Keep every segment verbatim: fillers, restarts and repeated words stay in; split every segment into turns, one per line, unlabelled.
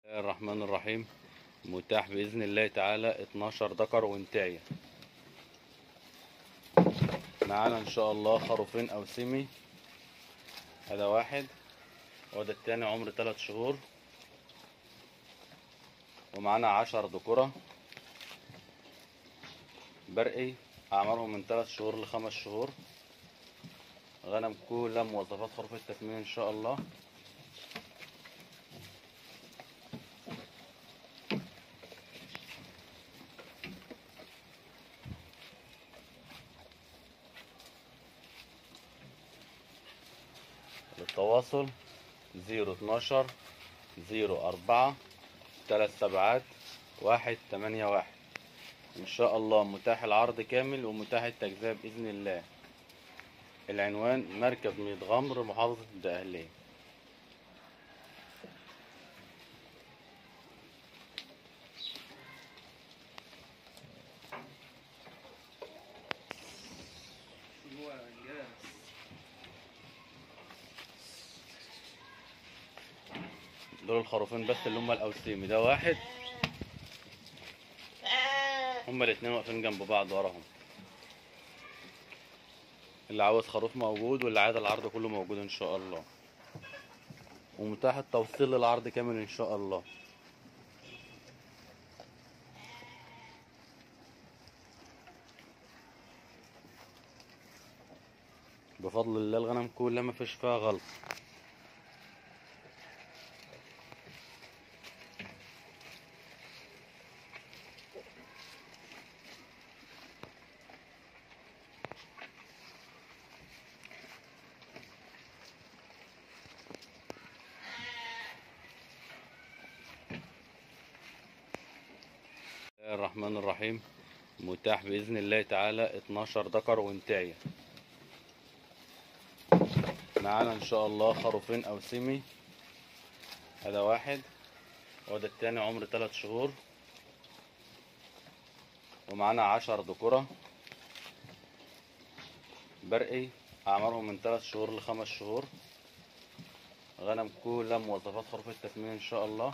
الله الرحمن الرحيم. متاح بإذن الله تعالى اتناشر ذكر وانتاية معانا إن شاء الله خروفين أو سمي. هذا واحد وده التاني عمر تلات شهور، ومعانا عشر ذكورة برقي أعمارهم من تلات شهور لخمس شهور. غنم كلها مواصفات خروف التسمين إن شاء الله. للتواصل زيرو اتناشر زيرو أربعة تلات سبعات واحد تمانية واحد. إن شاء الله متاح العرض كامل ومتاح التجزئة بإذن الله. العنوان مركز ميت غمر محافظة الدقهلية. دول الخروفين بس اللي هما الأوسيمي. ده واحد، هما الاتنين واقفين جنب بعض وراهم. اللي عاوز خروف موجود، واللي عايز العرض كله موجود ان شاء الله، ومتاح التوصيل للعرض كامل ان شاء الله. بفضل الله الغنم كلها ما فيش فيها غلط. الرحمن الرحيم. متاح بإذن الله تعالى اتناشر ذكر وانتاية معانا إن شاء الله خروفين أو سمي. هذا واحد وده التاني عمر تلات شهور، ومعانا عشر ذكورة برقي أعمارهم من تلات شهور لخمس شهور. غنم كلها مواصفات خروف التسمين إن شاء الله.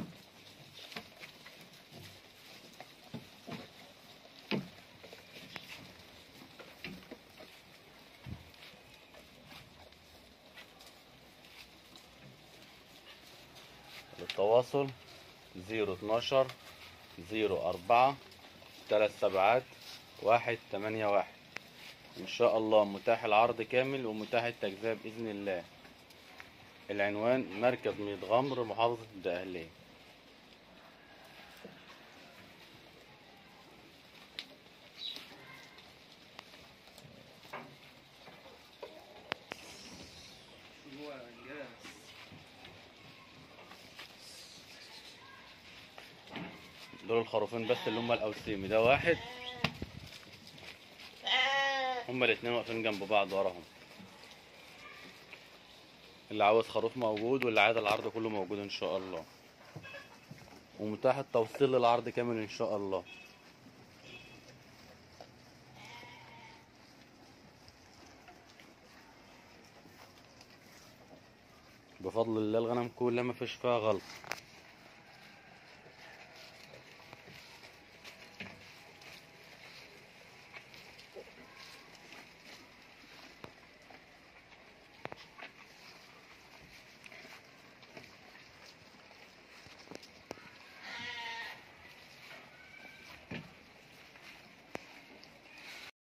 للتواصل زيرو اتناشر زيرو أربعة تلات سبعات واحد تمانية واحد. إن شاء الله متاح العرض كامل ومتاح التجزئة بإذن الله. العنوان مركز ميت غمر محافظة الدقهلية. دول الخروفين بس اللي هما الأوسيمي. ده واحد، هما الاتنين واقفين جنب بعض وراهم. اللي عاوز خروف موجود، واللي عايز العرض كله موجود ان شاء الله، ومتاح التوصيل للعرض كامل ان شاء الله. بفضل الله الغنم كلها ما فيش فيها غلط.